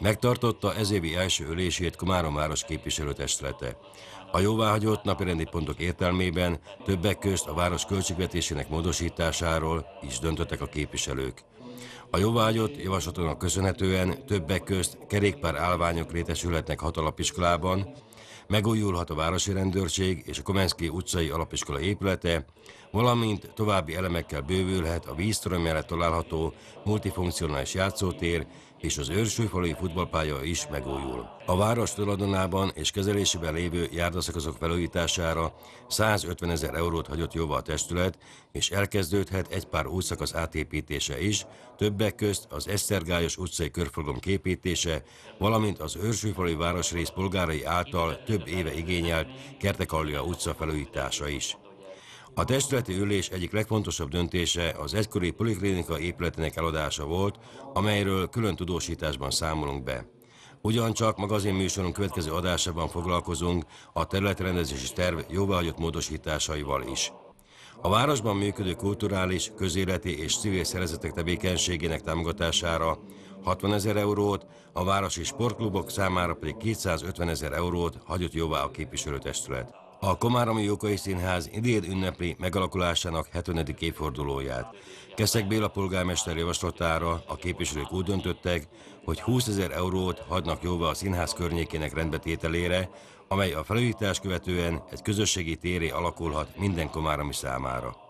Megtartotta ez évi első ülését Komárom város képviselőtestülete. A jóváhagyott napirendi pontok értelmében többek közt a város költségvetésének módosításáról is döntöttek a képviselők. A jóváhagyott javaslatoknak köszönhetően többek közt kerékpár állványok létesülhetnek 6 alapiskolában, megújulhat a városi rendőrség és a Komenszki utcai alapiskola épülete, valamint további elemekkel bővülhet a víztorony mellett található multifunkcionális játszótér, és az őrsúlyfalui futballpálya is megújul. A város tulajdonában és kezelésében lévő járdaszakaszok felújítására 150 000 eurót hagyott jóvá a testület, és elkezdődhet egy pár útszakasz átépítése is, többek közt az Esztergályos utcai körforgalom képítése, valamint az őrsúlyfalui városrész polgárai által több éve igényelt Kertekallia utca felújítása is. A testületi ülés egyik legfontosabb döntése az egykori poliklinika épületének eladása volt, amelyről külön tudósításban számolunk be. Ugyancsak magazinműsorunk következő adásában foglalkozunk a területrendezési terv jóváhagyott módosításaival is. A városban működő kulturális, közéleti és civil szervezetek tevékenységének támogatására 60 000 eurót, a városi sportklubok számára pedig 250 000 eurót hagyott jóvá a képviselőtestület. A Komáromi Jókai Színház idén ünnepli megalakulásának 70. évfordulóját. Keszek Béla polgármester javaslatára a képviselők úgy döntöttek, hogy 20 000 eurót hagynak jóvá a színház környékének rendbetételére, amely a felújítás követően egy közösségi térré alakulhat minden komáromi számára.